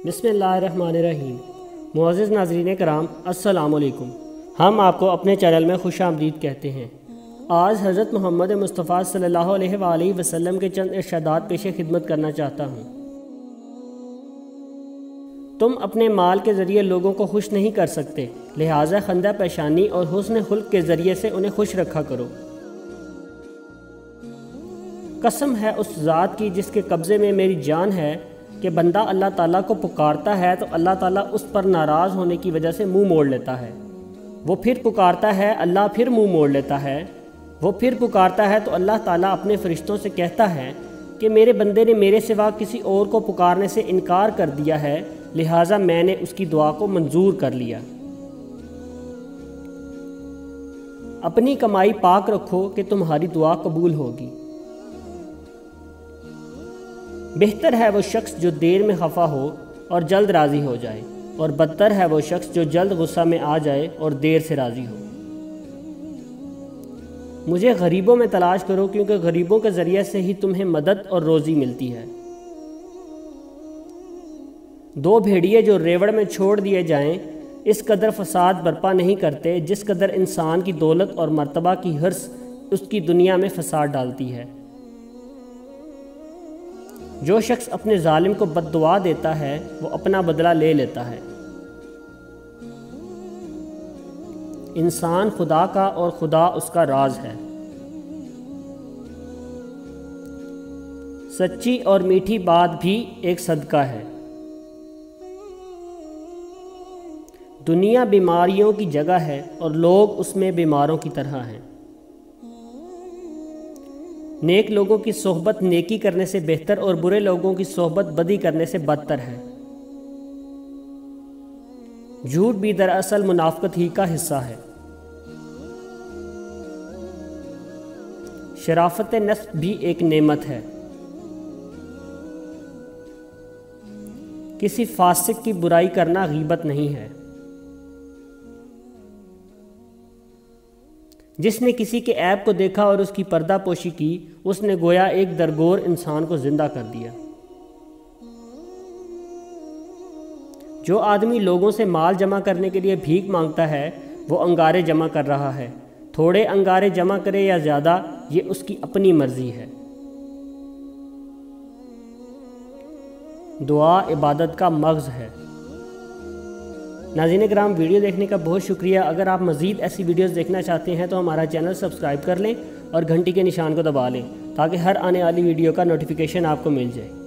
بسم اللہ الرحمن الرحیم۔ معزز ناظرین کرام، السلام علیکم۔ ہم آپ کو اپنے چینل میں خوش آمدید کہتے ہیں۔ آج حضرت محمد مصطفیٰ صلی اللہ علیہ وآلہ وسلم کے چند ارشادات پیش خدمت کرنا چاہتا ہوں۔ تم اپنے مال کے ذریعے لوگوں کو خوش نہیں کر سکتے، لہٰذا خندہ پیشانی اور حسن خلق کے ذریعے سے انہیں خوش رکھا کرو۔ قسم ہے اس ذات کی جس کے قبضے میں میری جان ہے کہ بندہ اللہ تعالیٰ کو پکارتا ہے تو اللہ تعالیٰ اس پر ناراض ہونے کی وجہ سے منہ موڑ لیتا ہے۔ وہ پھر پکارتا ہے، اللہ پھر منہ موڑ لیتا ہے۔ وہ پھر پکارتا ہے تو اللہ تعالیٰ اپنے فرشتوں سے کہتا ہے کہ میرے بندے نے میرے سوا کسی اور کو پکارنے سے انکار کر دیا ہے، لہٰذا میں نے اس کی دعا کو منظور کر لیا۔ اپنی کمائی پاک رکھو کہ تمہاری دعا قبول ہوگی۔ بہتر ہے وہ شخص جو دیر میں خفا ہو اور جلد راضی ہو جائے، اور بدتر ہے وہ شخص جو جلد غصہ میں آ جائے اور دیر سے راضی ہو۔ مجھے غریبوں میں تلاش کرو کیونکہ غریبوں کے ذریعے سے ہی تمہیں مدد اور روزی ملتی ہے۔ دو بھیڑیے جو ریوڑ میں چھوڑ دیے جائیں اس قدر فساد برپا نہیں کرتے جس قدر انسان کی دولت اور مرتبہ کی حرص اس کی دنیا میں فساد ڈالتی ہے۔ جو شخص اپنے ظالم کو بد دعا دیتا ہے وہ اپنا بدلہ لے لیتا ہے۔ انسان خدا کا اور خدا اس کا راز ہے۔ سچی اور میٹھی بات بھی ایک صدقہ ہے۔ دنیا بیماریوں کی جگہ ہے اور لوگ اس میں بیماروں کی طرح ہیں۔ نیک لوگوں کی صحبت نیکی کرنے سے بہتر اور برے لوگوں کی صحبت بدی کرنے سے بدتر ہے۔ جھوٹ بھی دراصل منافقت ہی کا حصہ ہے۔ شرافت نفس بھی ایک نعمت ہے۔ کسی فاسق کی برائی کرنا غیبت نہیں ہے۔ جس نے کسی کے عیب کو دیکھا اور اس کی پردہ پوشی کی، اس نے گویا ایک درگور انسان کو زندہ کر دیا۔ جو آدمی لوگوں سے مال جمع کرنے کے لیے بھیک مانگتا ہے وہ انگارے جمع کر رہا ہے۔ تھوڑے انگارے جمع کرے یا زیادہ، یہ اس کی اپنی مرضی ہے۔ دعا عبادت کا مغز ہے۔ ناظرین کرام، ویڈیو دیکھنے کا بہت شکریہ۔ اگر آپ مزید ایسی ویڈیوز دیکھنا چاہتے ہیں تو ہمارا چینل سبسکرائب کر لیں اور گھنٹی کے نشان کو دبا لیں تاکہ ہر آنے والی ویڈیو کا نوٹیفیکیشن آپ کو مل جائے۔